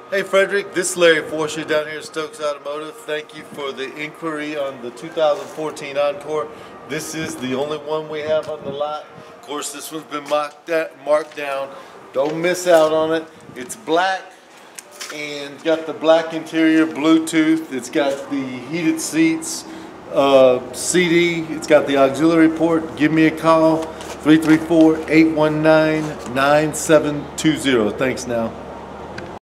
Hey Frederick, this is Larry Forsher down here at Stokes Automotive. Thank you for the inquiry on the 2014 Encore. This is the only one we have on the lot. Of course, this one's been marked down. Don't miss out on it. It's black and got the black interior, Bluetooth. It's got the heated seats, CD. It's got the auxiliary port. Give me a call, 334-819-9720. Thanks now.